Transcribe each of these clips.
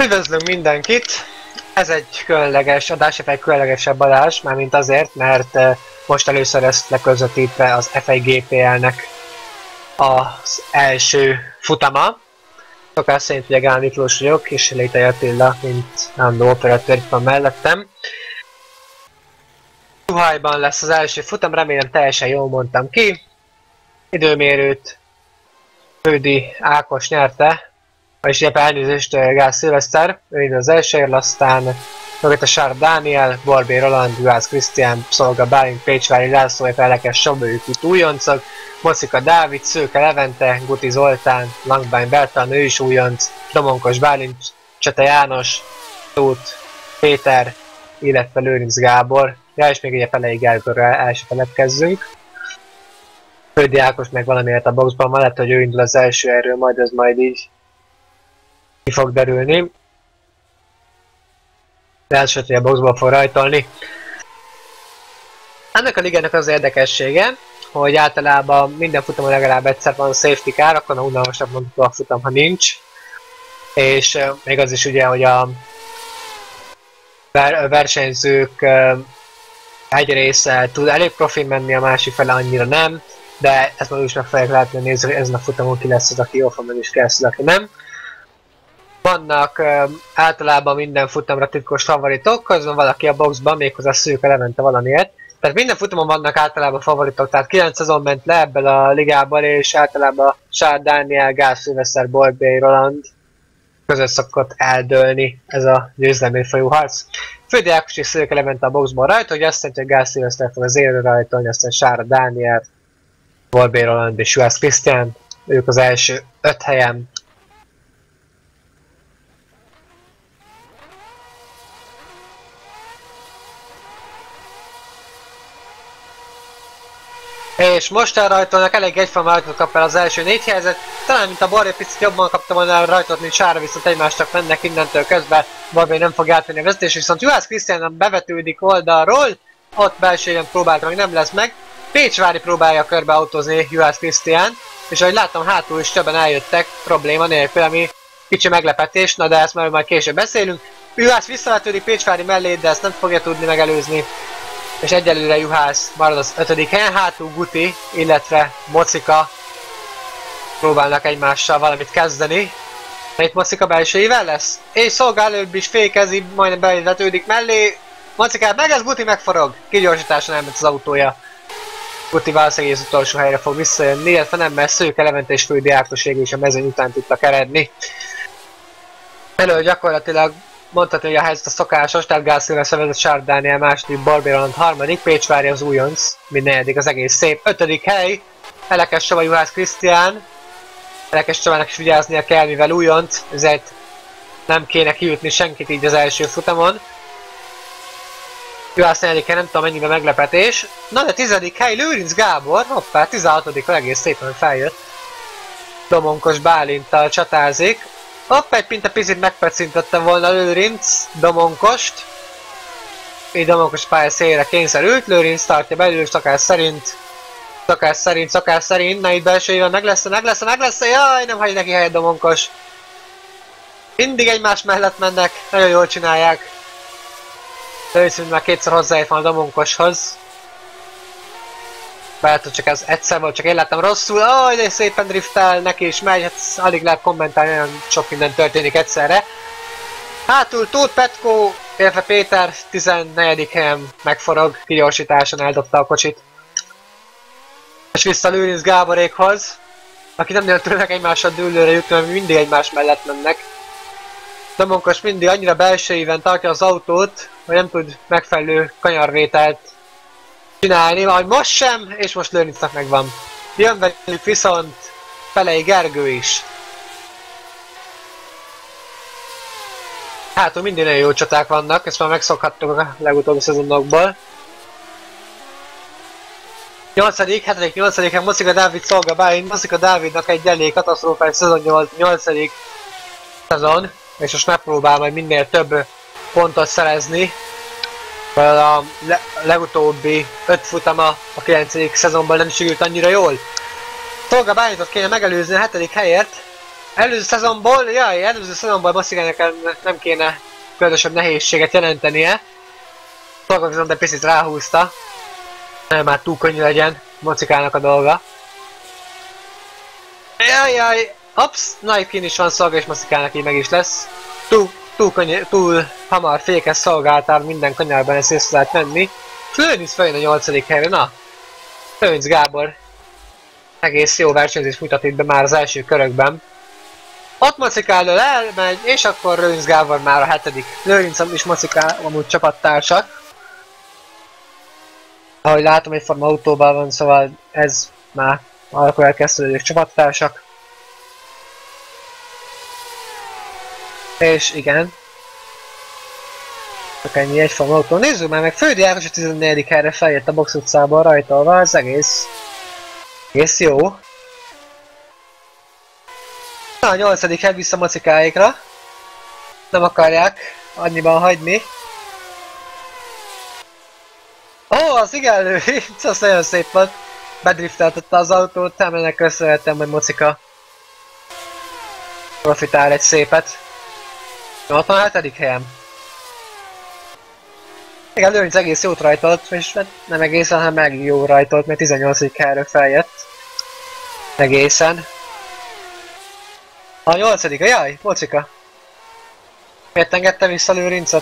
Üdvözlünk mindenkit! Ez egy különleges adás, egy különlegesebb adás, mármint azért, mert most először ezt leközvetítve az FIGPL-nek az első futama. Szokás szerint ugye Gál Miklós vagyok, és Létai Attila, mint állandó operatőr itt van mellettem. Zuhajban lesz az első futam, remélem teljesen jól mondtam ki. Időmérőt Fődi Ákos nyerte, vagyis ilyepe elnézést Gál Szilveszter, ő így az elsőért, aztán mögött Sár Dániel, Borbély Roland, Juhász Krisztián, Szolga Bálint, Pécsvári László, Elekes Csaba, ők itt újoncok, Mocika Dávid, Szőke Levente, Guti Zoltán, Langbány Bertalan, ő is újonc, Domonkos Bálint, Csete János, Tóth Péter, illetve Lőrinc Gábor. Ja, és még egy Pelei Gergőről el se feledkezzünk. Fődi Ákos meg valamiért a boxban van, lehet, hogy ő indul az első erről, majd ez majd így ki fog derülni. De első, hogy a boxban fog rajtolni. Ennek a ligának az érdekessége, hogy általában minden futamon legalább egyszer van safety car, akkor a unalmasabb mondható a futam, ha nincs. És még az is ugye, hogy a versenyzők egy része tud elég profi menni, a másik fele annyira nem, de ezt már is meg fogják látni nézni, hogy ezen a futamon ki lesz az, aki jól fog menni, és ki lesz az, aki nem. Vannak általában minden futamra titkos favoritok, közben valaki a boxban, méghozzá Szőke Levente valamiért. Tehát minden futamon vannak általában favoritok, tehát 9 szezon ment le ebből a ligából, és általában Sár Dániel, Gál Szilveszter, Borbély Roland között szokott eldőlni ez a győzelemért folyó harc. Fődi Ákos és Szőke Levente a boxban rajta, hogy azt jelenti, hogy Gál Szilveszter fog az élre rajtolni, aztán Sár Dániel, Borbély Roland és Juhász Krisztián, ők az első 5 helyen. És most elrajtolnak, elég egyforma rajtot kap el az első 4 helyzet. Talán mint a Borbély picit jobban kapta volna el rajtot, mint Sára, viszont egymástak mennek innentől közben. Borbély nem fog átvenni a vezetés, viszont Juhász Krisztián bevetődik oldalról. Ott belsően próbálta, meg nem lesz meg. Pécsvári próbálja körbe autózni Juhász Krisztián. És ahogy láttam, hátul is többen eljöttek probléma nélkül, ami kicsi meglepetés, na de ezt majd később beszélünk. Juhász visszavetődik Pécsvári mellé, de ezt nem fogja tudni megelőzni. És egyelőre Juhász marad az 5. helyen, hátul Guti, illetve Mocika próbálnak egymással valamit kezdeni. Itt Mocika belsőivel lesz, és Szolga előbb is fékezi, majdnem bevetődik mellé. Mocikát meg, ez Guti megforog, kigyorsításon elment az autója. Guti valószínűleg az utolsó helyre fog visszajönni, illetve nem, mert Szőke Levente és Fődi Ákos végül is a mezőny után tudtak eredni. Elő gyakorlatilag mondhatni, hogy a helyzet a szokásos, tehát Gál Szilveszter vezet, Sár Dániel második, Borbély Roland harmadik, Pécsvári az újonc, mint negyedik, az egész szép. 5. hely, Elekes Csaba, Juhász Krisztián. Elekes Csabának is vigyáznia kell, mivel újonc, ezért nem kéne kiütni senkit így az első futamon. Juhász negyedikkel nem tudom mennyire meglepetés. Na de 10. hely, Lőrinc Gábor, hoppá, 16. egész szépen feljött. Domonkos Bálinttal csatázik. Hopp, egy picit megpecintette volna Lőrinc Domonkost. Így Domonkos pálya szélre kényszerült, Lőrinc tartja belül, szokás szerint, na itt belsőjében meg lesz, jaj, nem hagy neki helyet Domonkos. Mindig egymás mellett mennek, nagyon jól csinálják. Lőrinc már kétszer hozzáért van a Domonkoshoz. Lehet, hogy csak ez egyszer volt, csak én láttam rosszul, de szépen driftel, neki is megy, hát alig lehet kommentálni, nagyon sok minden történik egyszerre. Hátul Tóth Petko, illetve Péter 14. helyen megforog, kigyorsításon eldobta a kocsit. És vissza Lőrinc Gáborékhoz, aki nem nagyon tudnak egymással dőlőre jutni, mert mindig egymás mellett mennek. Domonkos mindig annyira belsőiben tartja az autót, hogy nem tud megfelelő kanyarvételt csinálni, ahogy most sem, és most Lőrincnek megvan. Jön velük viszont Pelei Gergő is. Hátul mindig nagyon jó csaták vannak, ezt már megszokhattuk a legutóbbi szezonokból. 8., 7., 8. Mocika Dávid, Szolga Bálint. Mocika Dávidnak egy elég katasztrófális szezon, 8. szezon, és most megpróbál majd minél több pontot szerezni. A legutóbbi 5 futama a 9. szezonban nem sikerült annyira jól. Szolga Bálintot kéne megelőzni a 7. helyért, előző szezonból Mocikának nem kéne különösebb nehézséget jelentenie. Dolga viszont egy picit ráhúzta. Nem már túl könnyű legyen Mocikának a dolga. Jaj, ups, Nightkin is van Szolga és Mocikának így meg is lesz. Túl hamar fékes szolgáltál minden kanyarban ezt észre lehet venni. Lőnic feljön a 8. helyre, na! Lőnic Gábor egész jó versenyzést mutat itt be már az első körökben. Ott Mocika elől elmegy, és akkor Lőnic Gábor már a 7. Lőnic és Mocika amúgy csapattársak. Ahogy látom, egyforma autóban van, szóval ez már akkor elkezdődők csapattársak. És igen. Csak ennyi egyforma autó. Nézzük már meg, Földi Ákos a 14. helyre feljött a Box utcából rajtolva, az egész jó. Na, a 8. hely vissza Mocikáikra. Nem akarják annyiban hagyni. Ó, az igen Lőrinc, az nagyon szép volt. Bedrifteltette az autót, ennek köszönhetem, hogy Mocika profitál egy szépet. 87. helyen. Igen, Lőrinc egész jót rajtolt, és nem egészen, hanem meg jó rajtolt, mert 18. helyről feljött. Egészen. A 8. Jaj, Mocika. Miért engedte vissza Lőrincet?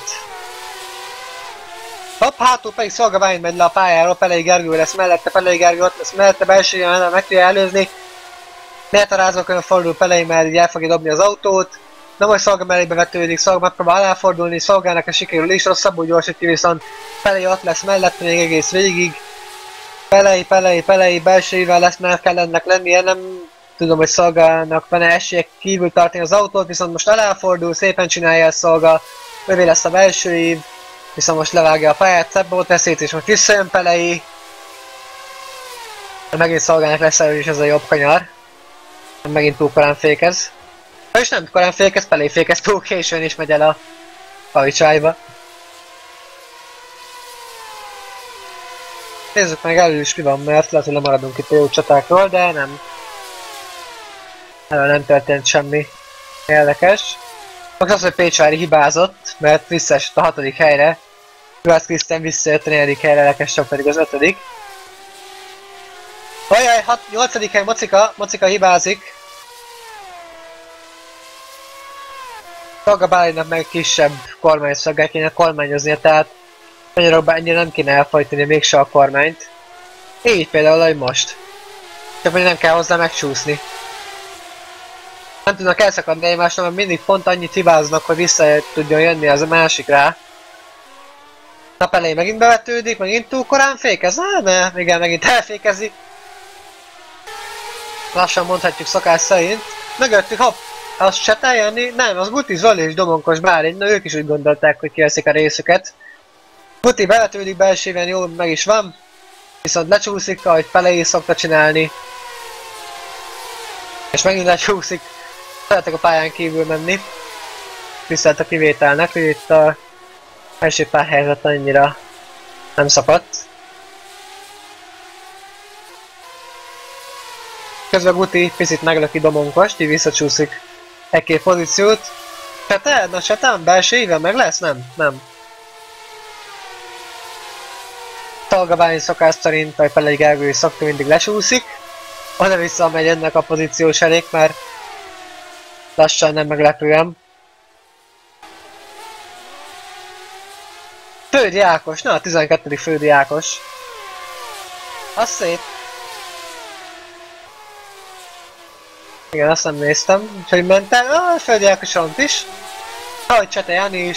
Hopp, hátul pedig Szolga Bálint megy le a pályáról, Pelei Gergő lesz mellette, Pelei Gergő ott lesz mellette, belsőjön meg tudja előzni. Méltarázókön fordul Pelei, mert így el fogja dobni az autót. Nem hogy Szolga mellébe vetődik, Szolga megpróbál aláfordulni, Szolgának a sikerül is, rosszabbul gyorsítja, viszont Pelei ott lesz mellette még egész végig. Pelei belsőjével lesz, mert kell ennek lennie, nem tudom, hogy Szolgának van-e esélyek kívül tartani az autót, viszont most aláfordul, szépen csinálja ezt Szolga, övé lesz a belső ív, viszont most levágja a pályát, Szebbót teszét, és most visszajön Pelei. Megint Szolgának lesz elő is ez a jobb kanyar. Megint túl korán fékez. És nem korán fékez, Pelei fékez túl későn és megy el a kavicsájba. Nézzük meg elő is mi van, mert lehet, hogy lemaradunk itt a jó csatákról, de nem. Elő nem történt semmi érdekes. Most az, hogy Pécsári hibázott, mert visszaesett a 6. helyre. Juhász Krisztián visszajött a 4. helyre, Lekescsap pedig az 5. Ajaj, 8. hely Mocika hibázik. Szolga Bálintnak meg kisebb kormányszolgát kéne kormányoznia, tehát magyarokban ennyire nem kéne elfajtani mégse a kormányt. Így például, hogy most. Csak hogy nem kell hozzá megcsúszni. Nem tudnak elszakadni egymásnak, mert mindig pont annyit hibáznak, hogy vissza tudjon jönni az a másik rá. Na Pelei megint bevetődik, megint túl korán fékez? Ne, igen, megint elfékezi. Lassan mondhatjuk szokás szerint. Mögöttük, hopp! Az se eljönni? Nem, az Guti, Zoli és Domonkos Bálint, na ők is úgy gondolták, hogy kiveszik a részüket. Guti bevetődik belsőben, jó meg is van. Viszont lecsúszik, ahogy Pelei szokta csinálni. És megint lecsúszik. Szeretek a pályán kívül menni. Tisztelt a kivételnek, hogy itt a első pár helyzet annyira nem szakadt. Közben Guti picit meglöki Domonkost, így visszacsúszik egy-két pozíciót. Csete? Na Csetán belső éven meg lesz? Nem. Szolga Bálint szokás szerint, vagy Pelei Gergő is szokta mindig lecsúszik. Oda vissza megy ennek a pozíciós elék, mert lassan nem meglepően. Földi Ákos, na a 12. Földi Ákos. Az szép. Igen, azt nem néztem, úgyhogy mentem. Földi Ákos ront is. Ahogy Csete Jani is.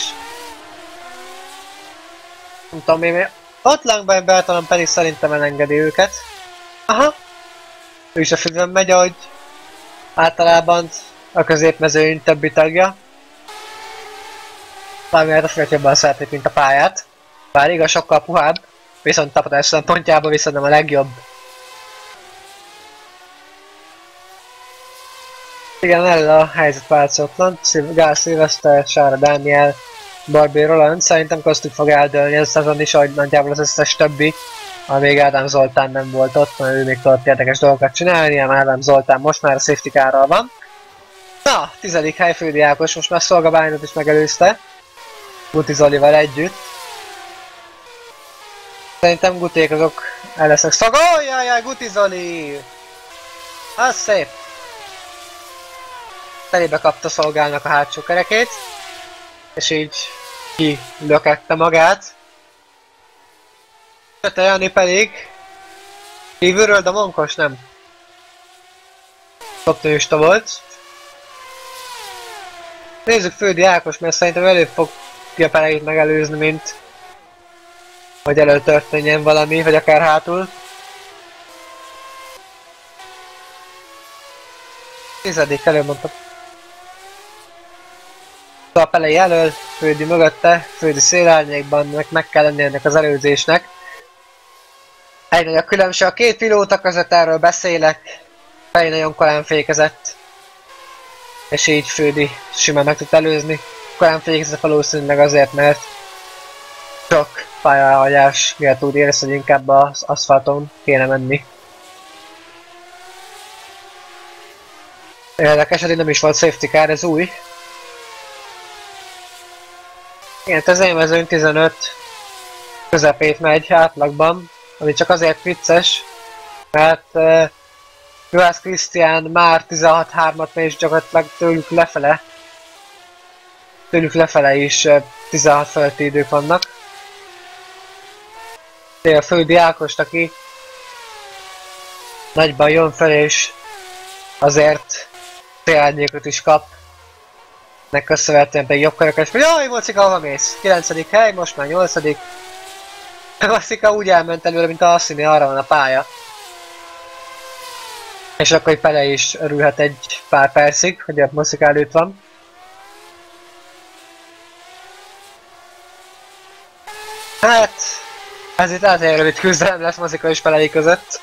Nem tudom én, ott Langbein Bertalan pedig szerintem elengedi őket. Aha. Ő is a függőn megy, ahogy általában a középmezőny többi tagja. Valamiért a főt jobban szeretnék, mint a pályát. Bár igaz, sokkal puhább, viszont tapadás szempontjából viszont nem a legjobb. Igen, erről a helyzet változatlan. Gál Szilveszter, Sára Dániel, Barbie Roland. Szerintem köztük fog eldőlni ez a szezon is, ahogy nagyjából az összes többi. Amíg Ádám Zoltán nem volt ott, mert ő még tudott érdekes dolgokat csinálni, ám Ádám Zoltán most már a safety carral van. Na, Na, 10. hely Földi Ákos, most már Szolga Bálint is megelőzte. Guti Zolival együtt. Szerintem Guték azok el lesznek Szolga. Jajjaj, Guti Zoli! Az szép! Telébe kapta Szolgának a hátsó kerekét. És így kilökette magát. Köte Jani pedig kívülről, de Monkos nem. Optimista volt. Nézzük Földi Ákos, mert szerintem előbb fogja Peleit megelőzni, mint hogy elő történjen valami, vagy akár hátul. 10. előbb mondtam. A Pelei elől, Földi mögötte, Földi szélárnyékban, meg kell lenni ennek az előzésnek. Egy nagy a különbség a két pilóta között, erről beszélek. Pelei nagyon korán fékezett. És így Földi simán meg tud előzni. Korán fékezett valószínűleg azért, mert sok pályahagyás miatt úgy érez, hogy inkább az aszfalton kéne menni. Érdekes, hogy nem is volt safety car, ez új. Igen, ez én mezőn 15 közepét megy átlagban, ami csak azért vicces, mert Juhász Krisztián már 16.3-at megy, és gyakorlatilag tőlük lefele is 16 fölötti idők vannak. De a Földi Ákost, aki nagyban jön fel, és azért térárnyékot is kap. Nek köszönhetően pedig jobb kerekes, hogy jaj, Mocika, hova mész? 9. hely, most már 8. Mocika úgy elment előre, mint a Asszini, arra van a pálya. És akkor egy Pelei is örülhet egy pár percig, hogy a Mocika előtt van. Hát, ez itt lehet, hogy rövid küzdelem lesz Mocika és Pelei között.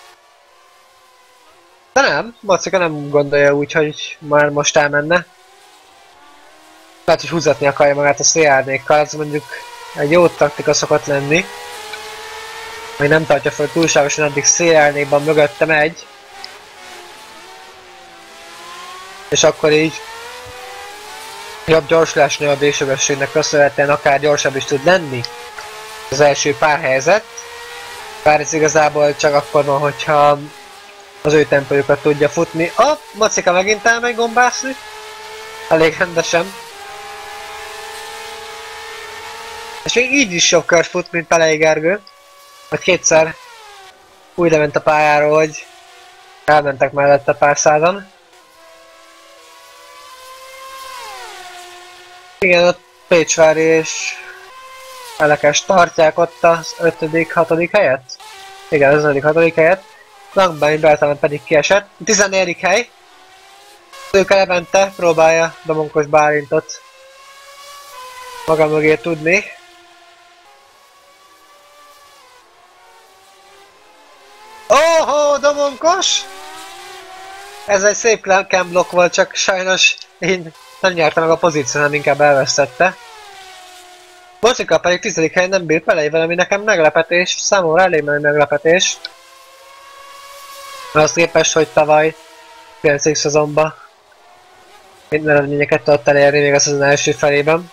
De nem, Mocika nem gondolja úgy, hogy már most elmenne. Lehet, hogy húzatni akarja magát a szélárnyékkal, ez mondjuk egy jó taktika szokott lenni. Hogy nem tartja fel túlságosan, addig szélárnyékban mögötte megy. És akkor így jobb gyorsulásnál a B-sebességnek köszönhetően akár gyorsabb is tud lenni az első pár helyzet. Bár ez igazából csak akkor van, hogyha az ő tempójukat tudja futni. A Mocika megint elmegy gombászni. Elég rendesen. És még így is sok kört fut, mint Pelei Gergő. Vagy kétszer úgy lement a pályáról, hogy elmentek mellette pár százan. Igen, a Pécsvári és Elekes tartják ott az 5.-6. helyet. Igen, az 5.-6. helyet. Langbein Bertalan pedig kiesett. 14. hely. Őke Levente próbálja Domonkos Bálintot maga mögé tudni. Óhó, Domonkos! Ez egy szép cam-block volt, csak sajnos én nem nyerte meg a pozíciót, hanem inkább elvesztette. Mocika pedig 10. helyen nem bír Peleivel, ami nekem meglepetés, számomra elég nagy meglepetés. Azt képest, hogy tavaly 9. szezonban minden eredményeket tudott elérni még a szezon első felében.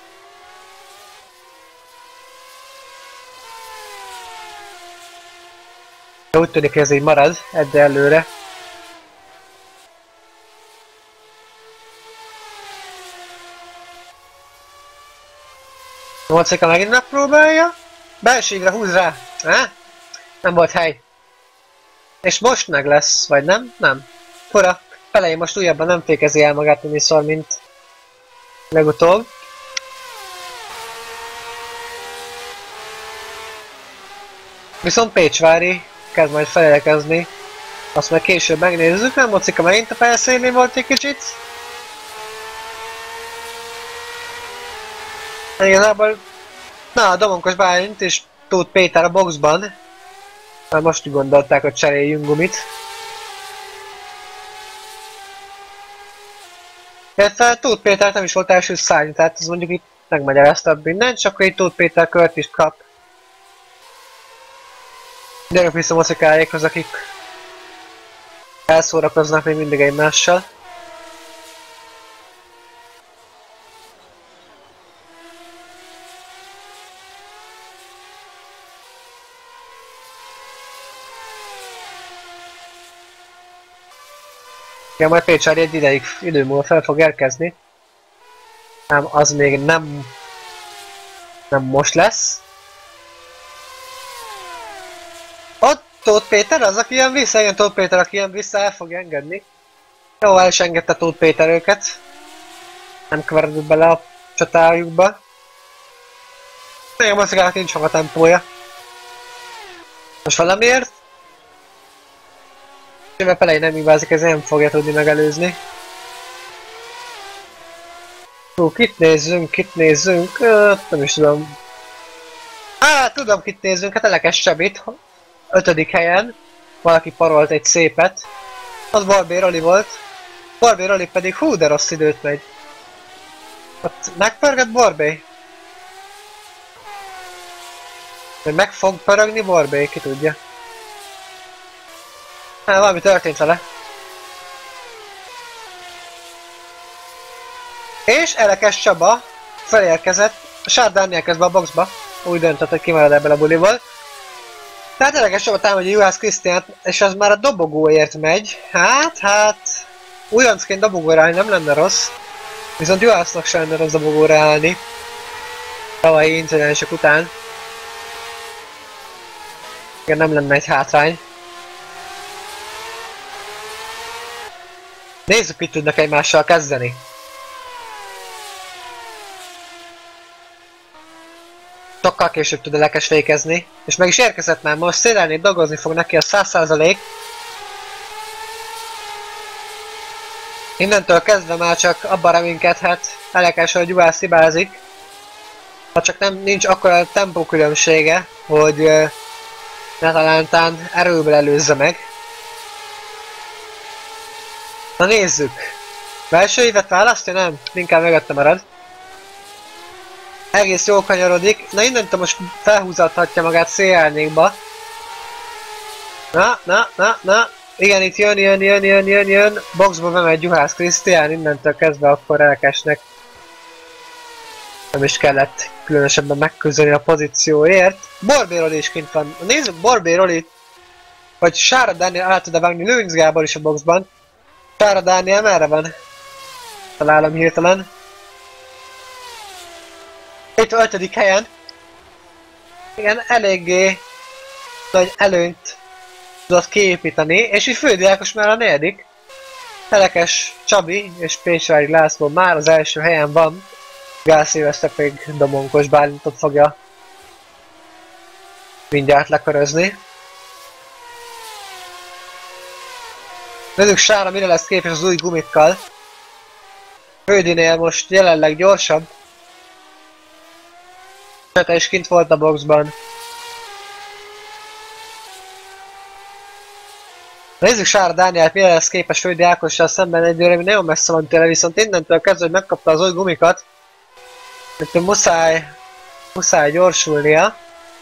De úgy tűnik, hogy ez így marad egyelőre. Mocika megint megpróbálja. Belségre húz rá. Nem volt hely. És most meg lesz, vagy nem? Nem. Fura. Pelei most újabban nem fékezi el magát annyiszor, mint legutóbb. Viszont Pécsvári kezd majd felérkezni. Azt meg később megnézzük, nem? Mocika megint a felszínén volt egy kicsit. Igazából, na, a Domonkos Bálint és Tóth Péter a boxban. Már most úgy gondolták, hogy cseréljünk gumit. Illetve Tóth Péter nem is volt első szárny, tehát ez mondjuk itt megmagyaráztabb mindent, csak akkor itt Tóth Péter kört is kap. Gyerünk vissza Mocikáékhoz, akik elszórakoznak még mindig egymással. Igen, majd Pécsár egy idő múlva fel fog érkezni. Ám az még nem most lesz. Ott Tóth Péter az, aki jön vissza, igen, Tóth Péter, aki jön vissza, el fogja engedni. Jó, el is engedte Tóth Péter őket. Nem keveredett bele a csatájukba. Még most nincs maga tempója. Most valamiért? Mivel Pelei nem hibázik, ez nem fogja tudni megelőzni. Kit nézzünk? Nem is tudom. Tudom kit nézzünk, hát Elekes Csabit. 5. helyen. Valaki parolt egy szépet. Az Barbé Roli volt. Barbé Roli pedig de rossz időt megy. Ott megpörgött Barbé? Vagy meg fog pörögni Barbé, ki tudja. Valami történt vele. És Elekes Csaba felérkezett, Sár Dániel közben a boxba. Úgy döntött, hogy kimarad ebből a buliból. Tehát Elekes Csaba támadja Juhász Krisztiánt, és az már a dobogóért megy. Hát... Újoncként dobogóra állni nem lenne rossz. Viszont Juhásznak sem lenne rossz dobogóra állni. Tavalyi incidensek után. Igen, nem lenne egy hátrány. Nézzük, mit tudnak egymással kezdeni. Sokkal később tud Elekes fékezni, és meg is érkezett már, most szélelni, dolgozni fog neki a 100%. Innentől kezdve már csak abban reménykedhet Elekes, hogy Juhász hibázik. Ha csak nincs akkora tempókülönbsége, hogy ne talántán erőből előzze meg. Na nézzük! Belső évet választja? Nem? Inkább mögötte marad. Egész jól kanyarodik. Na innentől most felhúzathatja magát szélárnyékba. Na. Igen, itt jön. Boxba bemegy Juhász Krisztián, innentől kezdve akkor Elekesnek nem is kellett különösebben megküzdeni a pozícióért. Barbé Roli is kint van. Nézzük Barbé Rolit, vagy Sára Dániel el tud-e vágni Lőnc Gábor is a boxban. Sára Dániel merre van? Találom hirtelen. Itt a 5. helyen. Igen, eléggé nagy előnyt tudott kiépíteni, és így Földi Ákos már a 4. Elekes Csabi és Pécsvári László már az első helyen van. Gál Szilveszter pedig Domonkos Bálintot fogja mindjárt lekörözni. Nézzük Sára mire lesz képes az új gumikkal. Földinél most jelenleg gyorsabb. Csata is kint volt a boxban. Nézzük Sára Dánielt, mire lesz képes Földi Ákossal szemben, egyőre nagyon messze van tőle, viszont innentől kezdve, hogy megkapta az új gumikat, hogy muszáj gyorsulnia.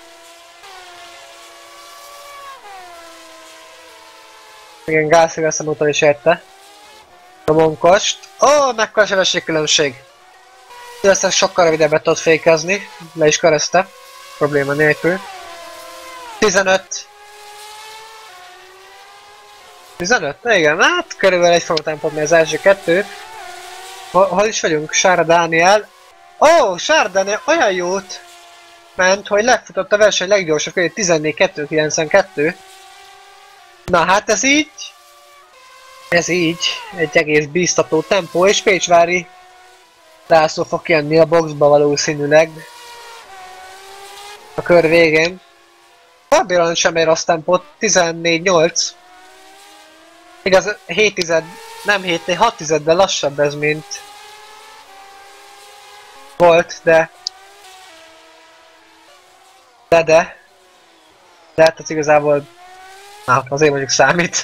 Igen, Gál Szilveszter úton is érte a Monkost. Mekkora sebességkülönbség! Szilveszter sokkal rövidebbet tudott fékezni, le is körözte, probléma nélkül. 15. 15? Igen, hát körülbelül egyforma tempót, mert az első 2. Hol is vagyunk? Sára Dániel. Sára Dániel olyan jót ment, hogy lefutott a verseny leggyorsabb körül 14.292. Na hát ez így egy egész bíztató tempó, és Pécsvári László fog kijönni a boxba valószínűleg a kör végén. Barbéron sem ér rossz tempót, 14.8. Igaz, 6 tizedben lassabb ez, mint volt, de hát az igazából azért mondjuk számít.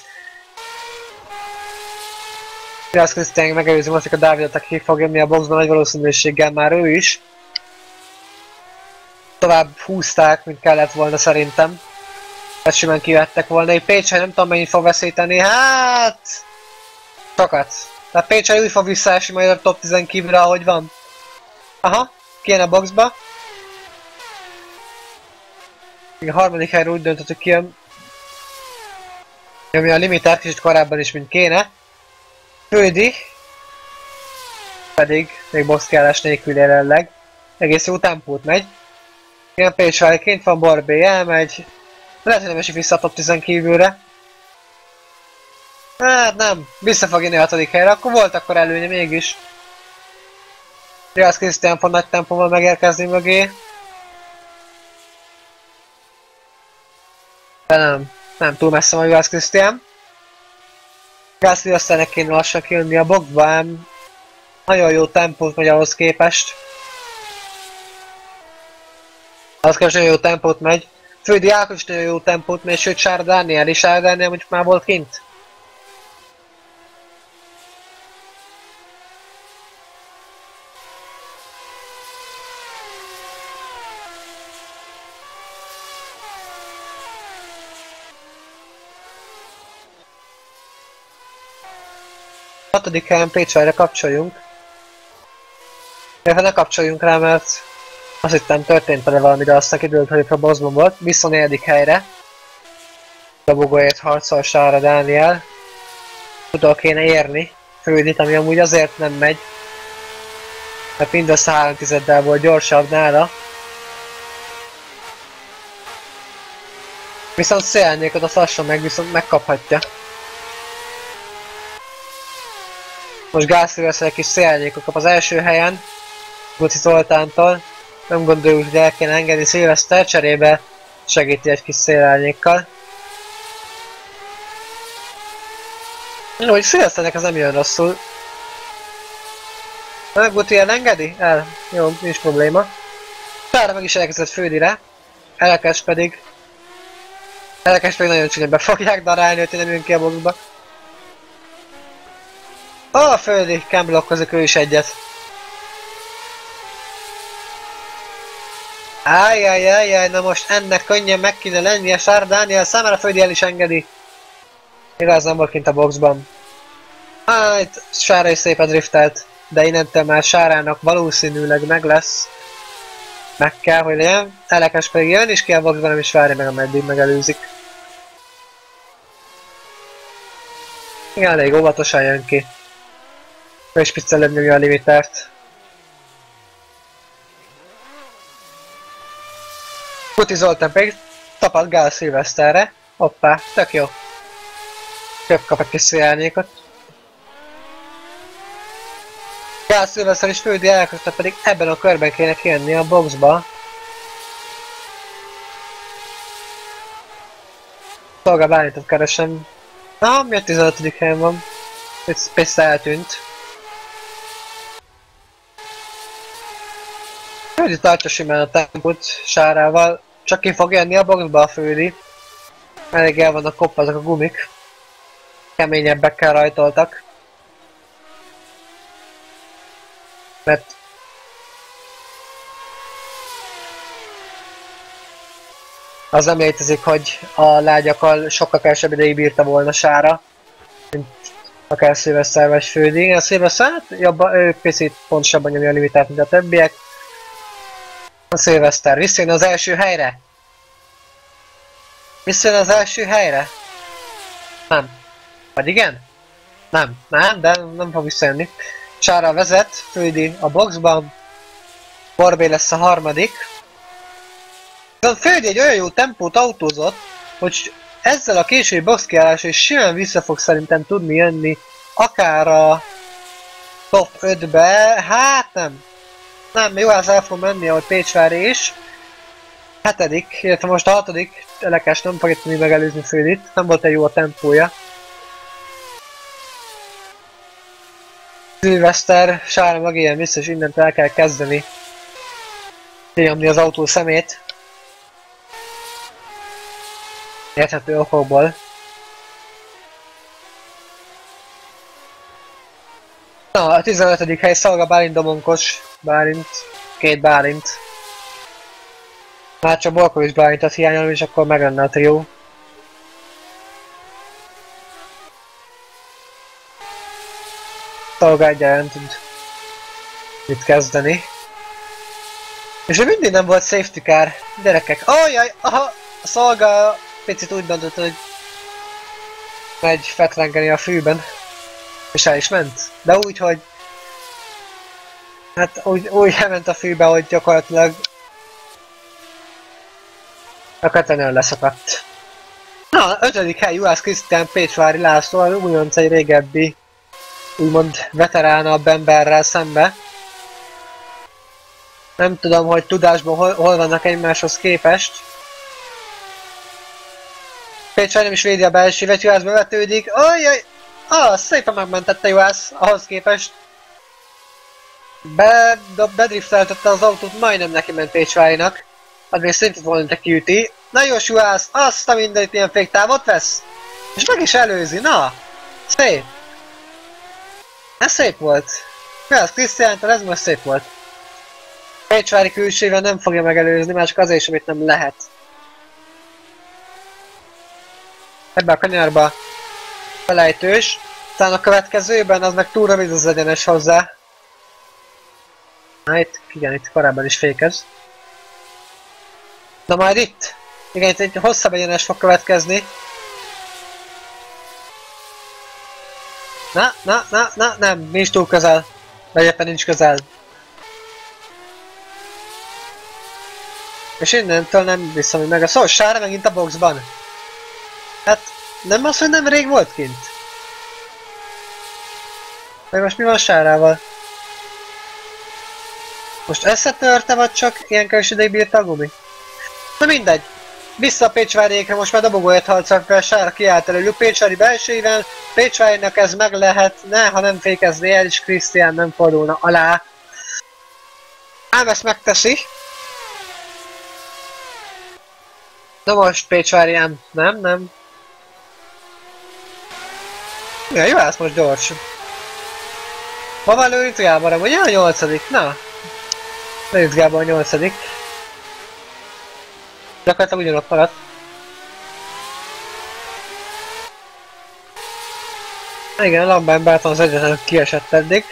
Juhász Krisztián megelőzi most a Dávidot, aki fog jönni a boxban nagy valószínűséggel, már ő is. Tovább húzták, mint kellett volna szerintem. Ezt simán kivettek volna. Egy Pécsely nem tudom mennyit fog veszíteni, hát... sokat. Tehát Pécsely úgy fog visszaesni majd a top 10 kívülre, ahogy van. Aha, kijön a boxba. A 3. helyre úgy döntött, hogy kijön. Ami a limitet kicsit korábban is, mint kéne. Fődi pedig még boxkiállás nélkül jelenleg. Egész jó tempót megy. Ilyen Pécsvári kint van, Barbé elmegy. Lehet, hogy nem esik vissza a top 10 kívülre. Hát nem, vissza fog jönni a 6. helyre, akkor volt akkor előnye mégis. Juhász Krisztián fog nagy tempóval megérkezni mögé. De nem túl messze van Juhász Krisztián. Gászli aztán kéne lassan kijönni a boxba, ám nagyon jó tempót megy ahhoz képest. Az kell, nagyon jó tempót megy. Fődi Ákos is nagyon jó tempót megy, sőt Sár Dániel is, Sár Dániel mondjuk már volt kint. A 6. helyen Pécsvárra kapcsoljunk. Ne kapcsoljunk rá, mert azt hittem történt vele valami, de aztán kiderült, hogy a bossban volt. Vissza 4. helyre. Dobogóért harcol Sára Dániel. Utol kéne érni Fődit, ami amúgy azért nem megy, mert mindössze 3 tizeddel volt gyorsabb nála. Viszont Szélnékot azt lassan meg viszont megkaphatja. Most Gászli veszel egy kis Szélnékot kap az első helyen. Guci Zoltántól. Nem gondoljuk, hogy el kéne engedni Szilveszter, cserébe segíti egy kis Szélnékkal. Jó, hogy Szilveszternek ez nem jön rosszul. Guti elengedi? El. Jó, nincs probléma. Sára meg is elkezdett Fődire. Elekes pedig nagyon csúnyán be fogják darálni, hogy nem jön ki a boxba. A Földi, Ken blokkozik ő is egyet. Ájjájjájjáj, na most ennek könnyen meg kéne lennie Sár Dániel számára, Földi el is engedi. Igaz, nem volt kint a boxban. Itt Sára is szépen driftelt, de innentől már Sárának valószínűleg meg lesz. Meg kell, hogy legyen. Elekes pedig jön is ki a boxban, nem is várja meg, ameddig megelőzik. Igen, elég óvatosan jön ki. És piccelőbb nyomja a limitert. Guti Zoltán pedig tapad Gál Szilveszterre. Hoppá, tök jó. Köp kap egy kis Szélnékot. Gál Szilveszter és Földi elkezdte, pedig ebben a körben kéne kijönni a boxba. Szolga Bálintot keresem. Na, mi a 15. helyen van? Itt persze eltűnt. Földi tartja simán a tempót Sárával. Csak ki fog jönni a boxba a Földi. Elég el vannak kopva azok a gumik. Keményebbekkel rajtoltak. Mert az nem létezik, hogy a lágyakkal sokkal kevesebb ideig bírta volna Sára, mint akár Szilveszter vagy Földi. A Szilveszter, hát jobban, ő picit pontosabban nyomja a limitát, mint a többiek. A Szilveszter visszajön az első helyre? Visszajön az első helyre? Nem. Vagy igen? Nem, de nem fog visszajönni. Sára vezet, Földi a boxban. Borbé lesz a 3. Viszont Földi egy olyan jó tempót autózott, hogy ezzel a késői boxkiállással is simán vissza fog szerintem tudni jönni, akár a top 5-be, hát nem. Nem, jó, el fog menni, ahogy Pécsvári is. 7. illetve most a 6. Elekes nem fogja tudni megelőzni Földit, nem volt egy jó a tempója. Szilveszter, Sára meg ilyen vissza, és innent el kell kezdeni kinyomni az autó szemét. Érthető okokból. Na, a 15. hely Szolga Bálint Domonkos. Bálint. 2 Bálint. Már csak Bolkovics Bálintot hiányolom, és akkor meg lenne a trió. Szolga egyáltalán tud mit kezdeni. És ő mindig nem volt safety car. Gyerekek. Ajjaj, aha! A Szolga picit úgy döntött, hogy megy fetrengeni a fűben. És el is ment. De úgy, hogy... Hát úgy elment a fűbe, hogy gyakorlatilag... A kötenőn leszakadt. Na, 5. hely Juhász Krisztián Pécsvári László, újonc egy régebbi, úgymond veteránabb emberrel szembe. Nem tudom, hogy tudásban hol vannak egymáshoz képest. Pécsvári nem is védi a belsévet, Juhász bevetődik. Ajjaj! Szépen megmentette Juhász ahhoz képest. Bedrifteltette az autót, majdnem neki ment Pécsvárinak. Az még szintén volna, te kiüti. Na jó, Juhász, azt a mindenit ilyen féktávot vesz. És meg is előzi, na! Szép! Ez szép volt. Juhász Krisztiántól ez most szép volt. Pécsvári külsővel nem fogja megelőzni, már csak azért is, amit nem lehet. Ebbe a kanyarba felejtős. Talán a következőben az meg túl rövid az egyenes hozzá. Na itt korábban is fékez. Na majd itt. Igen, itt egy hosszabb egyenes fog következni. Na, nem, nincs túl közel. Vagy éppen nincs közel. És innentől nem viszem meg a szó, Sára megint a boxban. Hát, nem az, hogy nem rég volt kint. Vagy most mi van Sárával? Most összetörte, vagy csak ilyen kevés ideig bírta a gumi? Na mindegy. Vissza a Pécsváriékra, most már dobogóért harcol fel, Sára kiállt előlük Pécsvári belsőivel. Pécsvárinak ez meg lehetne, ha nem fékezné el, és Krisztián nem fordulna alá. Ám ezt megteszi. Na most Pécsvári nem. Ja, jó, ez most gyors. Ma van Lőrinc Gábor, ugye a 8. Na. Lőrinc Gábor a 8. Gyakorlatilag ugyanott maradt. Igen, Lambán Bárton az egyetlen kiesett eddig.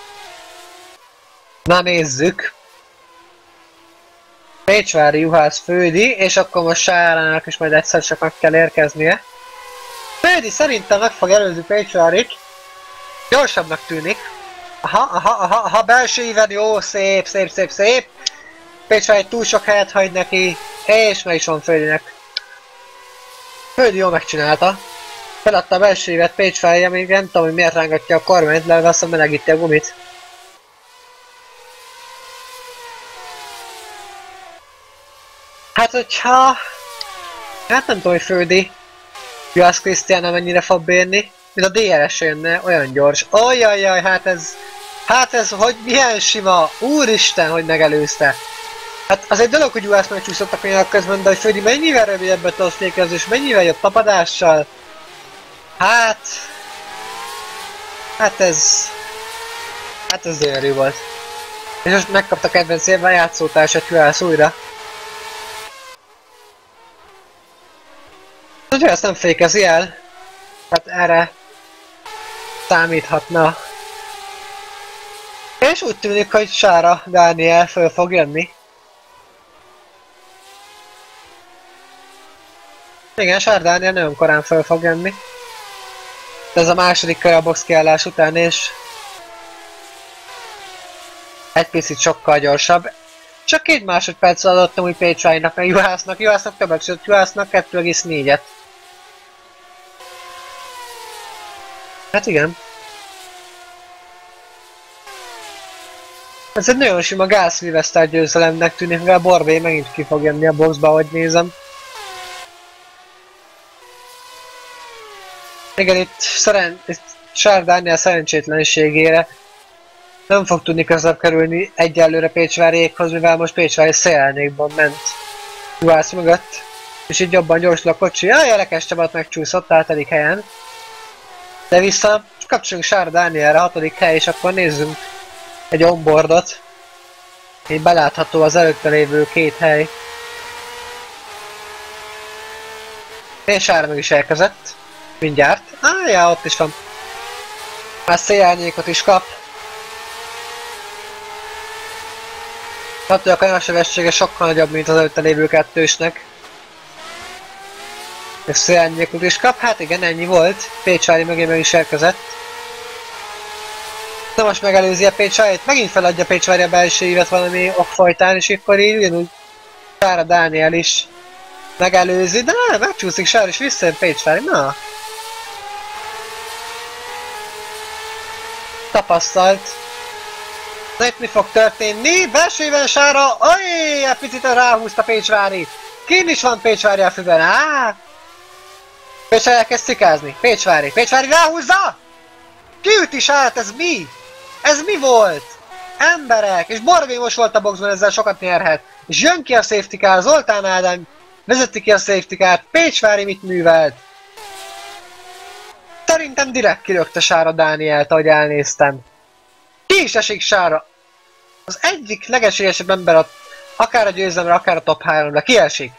Na nézzük. Pécsvári Juhász Fődi, és akkor most Sárának is majd egyszer csak meg kell érkeznie. Fődi szerintem meg fog előzni Pécsvárit. Gyorsabbnak tűnik. Aha, belső íven, jó, szép. Pécsvári túl sok helyet hagy neki, és meg is van Fődinek. Fődi jól megcsinálta. Feladta a belső ívet Pécsvári, még nem tudom, hogy miért rángatja a kormányt, de azt melegíti a gumit. Hát hogyha... Hát nem tudom, hogy Fődi Juhász Krisztián mennyire fog bírni, mint a DRS jönne, olyan gyors. Ojjajjaj, hát ez hogy milyen sima, úristen, hogy megelőzte. Hát az egy dolog, hogy Juhász megcsúszottak még közben, de hogy Fődi mennyivel rövidebbet tudsz fékezni, és mennyivel jobb tapadással. Hát ez gyönyörű volt. És most megkapta kedvenc évben játszótársat Juhász újra. Hogy ezt nem fékezi el, hát erre számíthatna. És úgy tűnik, hogy Sára Dániel föl fog jönni. Igen, Sára Dániel nagyon korán föl fog jönni. De ez a második kör a box kiállás után, és egy picit sokkal gyorsabb. Csak 2 másodperc adottam úgy Pécsvárinak, meg Juhásznak többek között Juhásznak 2,4-et. Hát igen. Ez egy nagyon sima gázszilveszter győzelemnek tűnik, mivel Borbé megint ki fog jönni a boxba, ahogy nézem. Igen, itt Sára Dániel szerencsétlenségére nem fog tudni közelebb kerülni egyelőre Pécsváriékhoz, mivel most Pécsvári szélnékban ment Juhász mögött. És így jobban gyorsul a kocsi. Jaj, Lekes Csabát megcsúszott, 5. helyen. De vissza, kapcsolunk Sára Dánielre, 6. hely, és akkor nézzünk egy onboardot. Így belátható az előtte lévő 2 hely. És Sára meg is elkezdett. Mindjárt. Ja, ott is van. Már szélárnyékot is kap. Hát, hogy a kanyarsebessége sokkal nagyobb, mint az előtte lévő 2-ösnek. És szélárnyékot is kap. Hát igen, ennyi volt. Pécsvári mögé meg is elkezdett. Na most megelőzi a Pécsvárit, megint feladja Pécsvári a belső ívet valami okfajtán, és akkor így ugyanúgy Sára Dániel is megelőzi, de nem, megcsúszik Sára, és visszajön Pécsvári, na. Tapasztalt. Na itt mi fog történni? Belső íven Sára, egy picit ráhúzta Pécsvári. Kint is van Pécsvári a füvön, á! Pécsvári elkezd szikázni, Pécsvári ráhúzza! Kiüti Sárát, ez mi? Ez mi volt? Emberek! És Borbé most volt a boxban, ezzel sokat nyerhet. És jön ki a safety car, Zoltán Ádám vezeti ki a safety car, Pécsvári mit művelt? Szerintem direkt kilökte Sára Dánielt, ahogy elnéztem. Ki is esik Sára? Az egyik legesélyesebb ember, akár a győzelemre, akár a top 3-ra. Ki esik?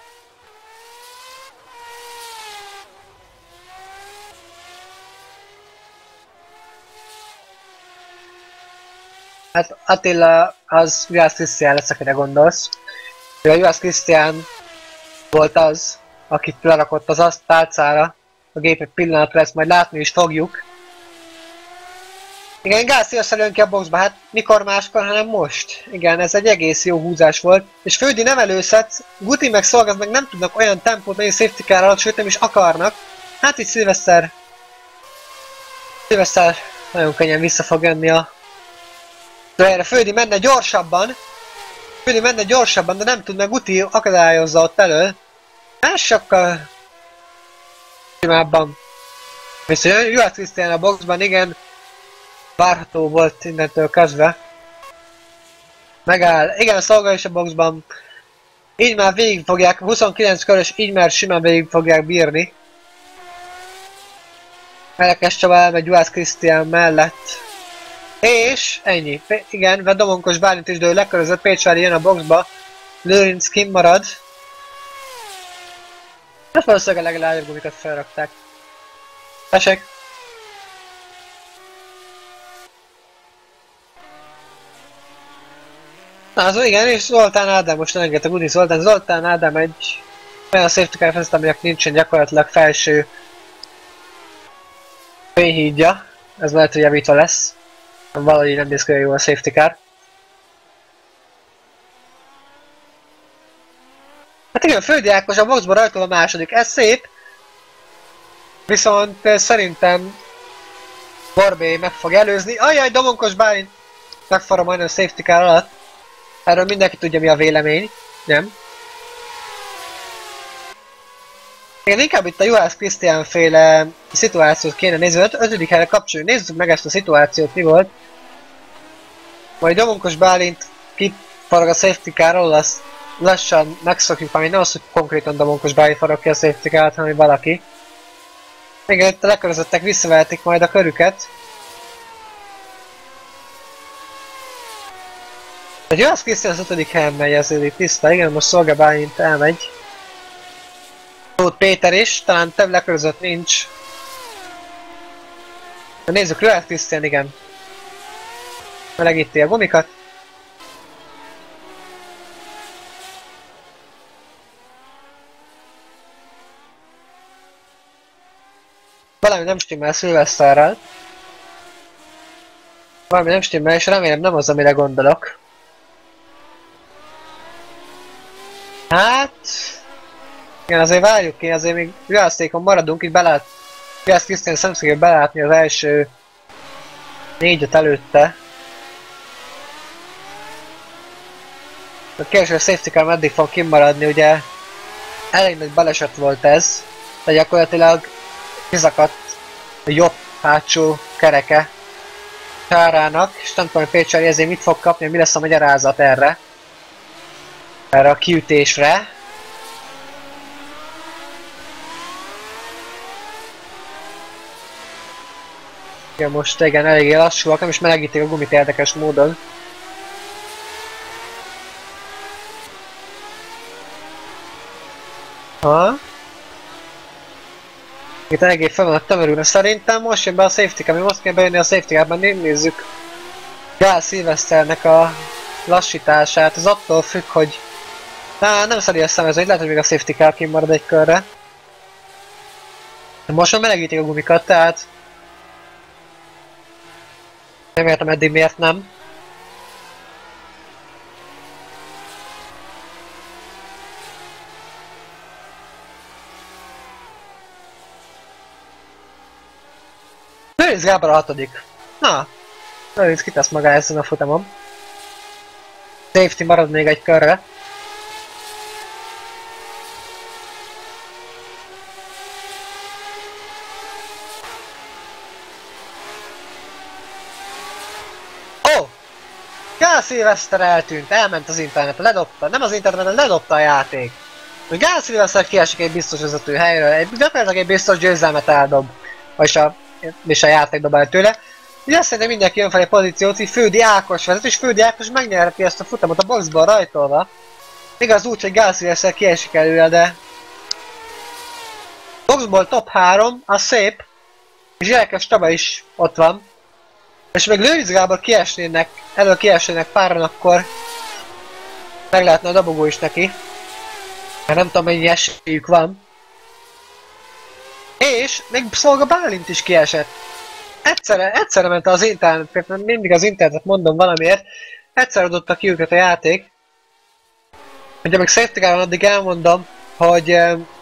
Hát Attila az Juhász Krisztián lesz, akire gondolsz. A Juhász Krisztián volt az, akit lerakott az asztalcára. A gépet pillanatra, ezt majd látni is fogjuk. Igen, Gászia jön ki a boxba, hát mikor máskor, hanem most. Igen, ez egy egész jó húzás volt. És Földi nem előszett, Guti meg Szolgaz meg nem tudnak olyan tempót, nagyon safety car alatt, sőt nem is akarnak. Hát itt Szilveszter nagyon könnyen vissza fog jönni a... De erre Földi menne gyorsabban, de nem tud, meg Guti akadályozza ott elől. Hát sokkal simábban. Viszont Juhász Krisztián a boxban, igen, várható volt innentől kezdve. Megáll, igen, a Szolga is a boxban. Így már végig fogják, 29 körös, így már simán végig fogják bírni. Elekes Csaba elmegy Juhász Krisztián mellett. És ennyi. Igen, Domonkos Bálint is dől lekörözött, Pécsvári jön a boxba. Lőrinc kint marad. Hát valószínűleg a legelőbb gumikat felrakták. Tessék! Na, az igen, és Zoltán Ádám most elengedte Gudi Zoltán Ádám egy olyan safety car feszett, aminek nincsen gyakorlatilag felső fényhídja. Ez lehet, hogy javítva lesz. Valahogy nem néz ki jó a safety car. Hát igen, Földi Ákos a boxban rajta a második, ez szép. Viszont szerintem Borbé meg fog előzni. Ajjaj, Domonkos Bálint megforra majdnem a safety car alatt. Erről mindenki tudja, mi a vélemény, nem? Igen, inkább itt a Juhász Krisztián féle szituációt kéne nézni, 5. helyre kapcsoljuk. Nézzük meg ezt a szituációt, mi volt. Majd Domonkos Bálint kifarag a safety car alól, azt lassan megszokjuk, ami nem az, hogy konkrétan Domonkos Bálint farag ki a safety car-t, hanem valaki. Igen, itt a lekörözöttek visszavehetik majd a körüket. A Juhász Krisztián az 5. helyen megy, ezért itt tiszta, igen, most Szolga Bálint elmegy. Tóth Péter is, talán több lekörözött nincs. Na nézzük, Juhász Krisztián, igen. Melegíti a gumikat. Valami nem stimmel Szilveszterrel. Valami nem stimmel, és remélem nem az, amire gondolok. Hát... Igen, azért várjuk ki, azért még Juhászékon maradunk, itt Juhász Krisztián szemszögéből belátni az első 4-5 előtte. A kérdés, a safety car meddig fog kimaradni, ugye elég nagy baleset volt ez, de gyakorlatilag kizakadt a jobb hátsó kereke Sárának, és nem tudom, hogy Pécsvári ezért mit fog kapni, mi lesz a magyarázat erre a kiütésre. Igen, most igen, eléggé lassúak, nem is melegítik a gumit érdekes módon. Ha? Itt eléggé fel vannak tömörülve. Szerintem most jön be a safety car, mi most kell bejönni a safety car-ban, nézzük Gál Szilveszternek a lassítását. Ez attól függ, hogy nem szedi a szemezőt, lehet, hogy még a safety car kimarad egy körre. Most már melegítik a gumikat, tehát Nem értem eddig miért nem. Lőrinc Gábor a 6. Na, Lőrinc kitesz magá ezen a futamon. Safety marad még egy körre. Ó! Gál Szilveszter eltűnt, elment az internetre, ledobta, nem az internetre, ledobta a játék. Gál Szilveszter kiesik egy biztos vezető helyről, gyakorlatilag egy biztos győzelmet eldob. És a játék dob el tőle. Ugye azt szerintem mindenki jön fel egy pozíciót, hogy Földi Ákos vezet, és Földi Ákos megnyerheti ezt a futamot a boxból rajtolva. Igaz úgy, hogy Gál Szilveszter kiesik előle, de... Boxból top 3, az szép. És Jelekes Csaba is ott van. És még Lőrinc Gábor kiesnének páran, akkor... meg lehetne a dobogó is neki. Mert nem tudom mennyi esélyük van. És még Szolga Bálint is kiesett. Egyszerre ment az internet, mindig az internetet mondom valamiért. Egyszer adotta ki őket a játék. Ugye meg safety car van, addig elmondom, hogy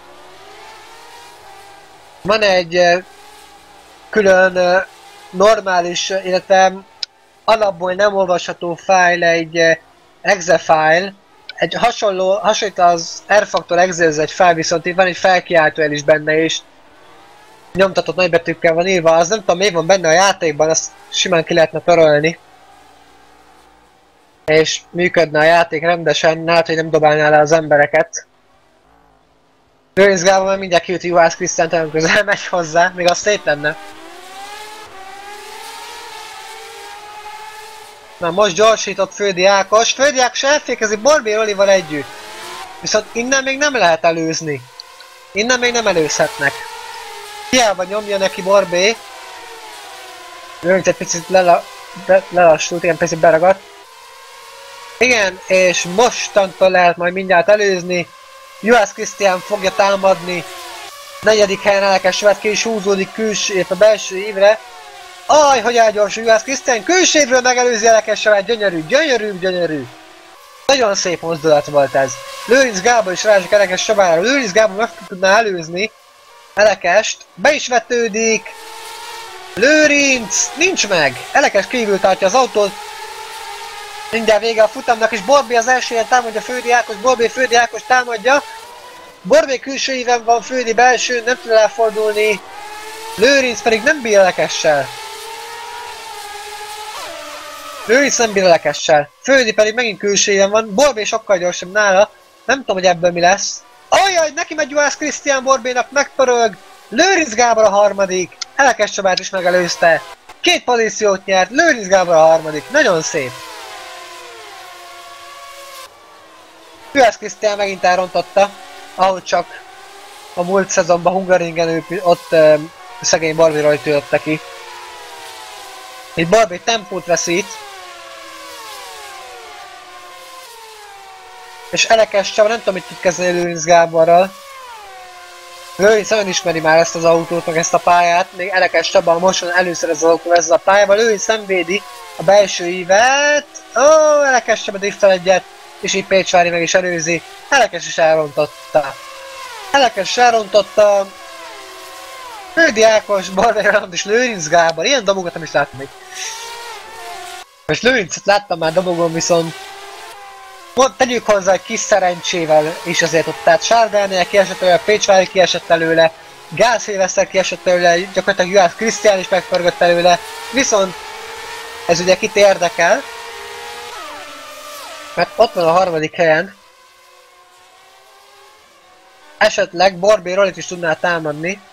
van egy külön normális, illetve alapból nem olvasható fájl, egy exe fájl. Egy hasonlít az R-Factor exe-hez egy fájl, viszont itt van egy felkiáltójel is benne, és nyomtatott nagybetűkkel van írva, az nem tudom miért van benne a játékban, azt simán ki lehetne törölni. És működne a játék rendesen, hát hogy nem dobálná le az embereket. Lőrinc Gábor mindjárt kijött Juhász Krisztiánt, olyan közel megy hozzá, még az szép lenne. Na most gyorsított Földi Ákos. Földi Ákos elfékezi Borbély Rolival együtt. Viszont innen még nem lehet előzni. Innen még nem előzhetnek. Hiába nyomja neki Borbély. Lőrinc egy picit lelassult, ilyen picit beragadt. Igen, és mostantól lehet majd mindjárt előzni. Juhász Krisztián fogja támadni. 4. helyen Elekes Sövet ki is húzódik a belső évre. Aj, hogy elgyorsul Juhász Krisztián, külső évről megelőzi Elekes Sövet, gyönyörű. Nagyon szép mozdulat volt ez. Lőrinc Gábor is rázsik Elekes Sövára. Lőrinc Gábor meg tudná előzni Elekest, be is vetődik. Lőrinc, nincs meg. Elekes kívül tartja az autót. Mindjárt vége a futamnak, és Borbély az első helyen támadja Földi Ákos, Borbély Földi Ákos támadja. Borbély külső éven van, Földi belső, nem tud elfordulni. Lőrinc pedig nem bír Elekessel. Lőrinc nem bír Elekessel. Földi pedig megint külső éven van, Borbély sokkal gyorsabb nála. Nem tudom, hogy ebből mi lesz. Ajjaj, neki megy Juhász Krisztián Borbélynak, megpörög. Lőrinc Gábor a 3. Elekes Csabát is megelőzte. 2 pozíciót nyert, Lőrinc Gábor a 3. Nagyon szép. Juhász Krisztián megint elrontotta, ahogy csak a múlt szezonban Hungaringen ott szegény Borbély rajtőjötte ki. Itt Borbély tempót veszít. És Elekes Csaba nem tudom, mit tud kezdeni Lőrinc Gáborral. Lőrinc nagyon ismeri már ezt az autót, meg ezt a pályát. Még Elekes Csaba most először ez az autó ezzel a pályával. Lőrinc nem védi a belső ívet. Ó, Elekes Csaba driftel egyet. És így Pécsvári meg is előzi. Elekes is elrontotta. Földi Ákos, Borbély Roland és Lőrinc Gábor. Ilyen dobogot nem is láttam még. Most Lőrincet láttam már dobogon, viszont tegyük hozzá, egy kis szerencsével is azért ott. Tehát Sárdányel kiesett előle, Pécsvári kiesett előle, Gál Szilveszter kiesett előle, gyakorlatilag Juhász Krisztián is megpörgött előle. Viszont ez ugye kit érdekel, mert ott van a 3. helyen. Esetleg Borbély Rolit is tudná támadni.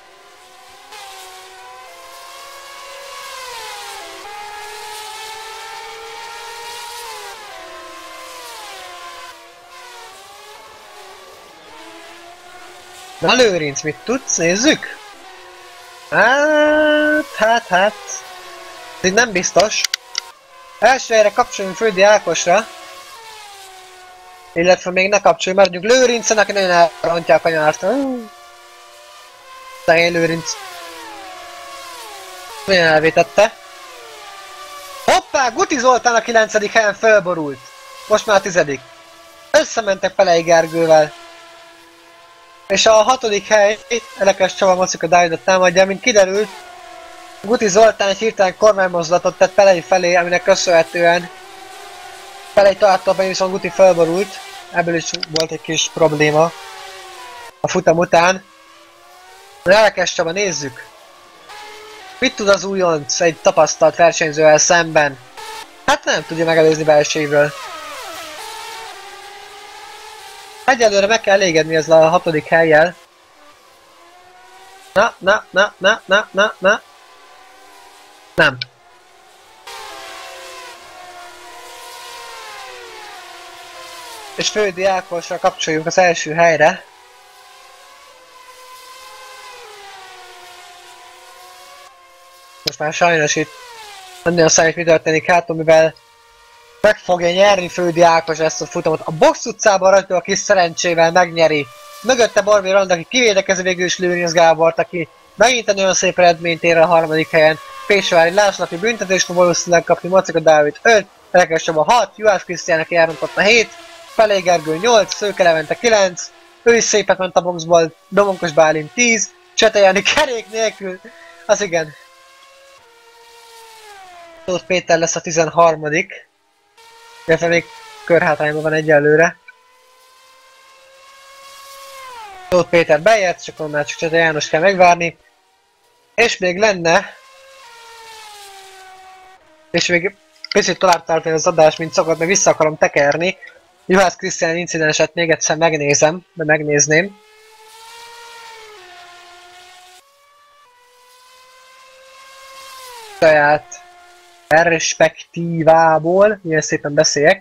Na Lőrinc, mit tudsz? Nézzük! Hát... Ez így nem biztos. Első helyre kapcsoljunk Földi Ákosra. Illetve még ne kapcsolj, mert mondjuk Lőrincen, aki nagyon elrontja a kanyart. Szegény Lőrinc. Nagyon elvétette. Hoppá, Guti Zoltán a 9. helyen fölborult. Most már 10. Összementek Pelei Gergővel. És a 6. hely, Elekes Csaba Macika Dávidot támadja, mint kiderült, Guti Zoltán egy hirtelen kormánymozdulatot tett Pelei felé, aminek köszönhetően Pelei tartóban viszont Guti fölborult. Ebből is volt egy kis probléma a futam után. Elekes Csaba, nézzük! Mit tud az újonc egy tapasztalt versenyzővel szemben? Hát nem tudja megelőzni belségről. Egyelőre meg kell elégedni ezzel a 6. hellyel. Na. Nem. És Földi Ákosra kapcsoljunk az első helyre. Most már sajnos itt nagyon számít, mi történik hátul, mivel meg fogja nyerni Földi Ákos ezt a futamot. A Box utcában rajta a kis szerencsével megnyeri. Mögötte Barbie Rand, aki kivédekezi végül is Lőrinc Gábort, aki megint egy nagyon szép eredményt ér a 3. helyen. Pécsvári László, büntetést fog valószínűleg kapni, Macika Dávid 5, Elekes Csaba 6, Juhász Krisztián, aki elrontotta 7, Pelei Gergő 8, Szőke Levente 9, ő is szépet ment a boxból, Domonkos Bálint 10, Csete Jani kerék nélkül, az igen. Tóth Péter lesz a 13. Illetve még körhátrányban van egyelőre. Tóth Péter beért, csak onnan csak Csete János kell megvárni. És még lenne... És még picit tovább tartani az adás, mint szokott, mert vissza akarom tekerni. Juhász Krisztián incidenset még egyszer megnézem, de megnézném. Saját perspektívából, milyen szépen beszéljek.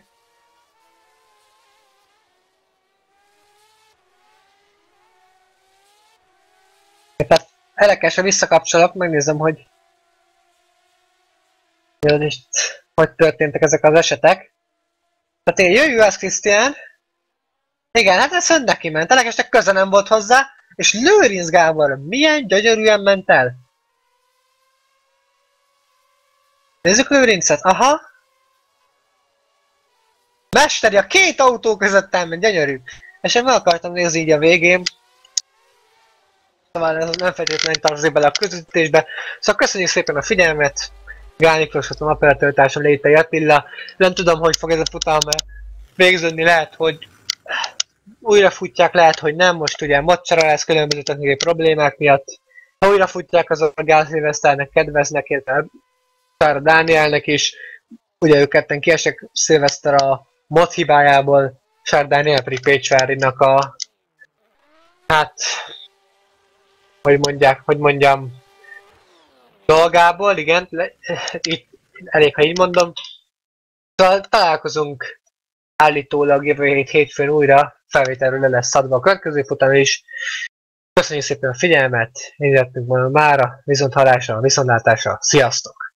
Tehát Elekesre visszakapcsolok, megnézem, hogy hogy történtek ezek az esetek. Tehát én jöjj Juhász Krisztián. Igen, hát ez neki ment. Elekesnek köze nem volt hozzá. És Lőrinc Gábor milyen gyönyörűen ment el. Nézzük Lőrincet. Aha. Mesteri a két autó között elment, gyönyörű. És én meg akartam nézni így a végén. Szóval ez nem feltétlenül tartozik bele a közvetítésbe. Szóval köszönjük szépen a figyelmet. Gál Miklós voltam, operatőrtársam, Létei Attila. Nem tudom, hogy fog ez a futam végződni, lehet, hogy újra futják, lehet, hogy nem. Most ugye mocsara lesz különböző technikai problémák miatt. Ha újra futják, azok a Gál Szilveszternek kedveznek, illetve Sára Dánielnek is. Ugye ők ketten kiesek, Szilveszter a mod hibájából, Sára Dániel pedig Pécsvárinak a... Hát... hogy mondjam... dolgából, igen, itt elég, ha így mondom. Szóval találkozunk állítólag jövő hétfőn újra, felvételről le lesz adva a következő futam is. Köszönjük szépen a figyelmet, nézzettünk volna mára, viszonthallásra, viszontlátásra, sziasztok!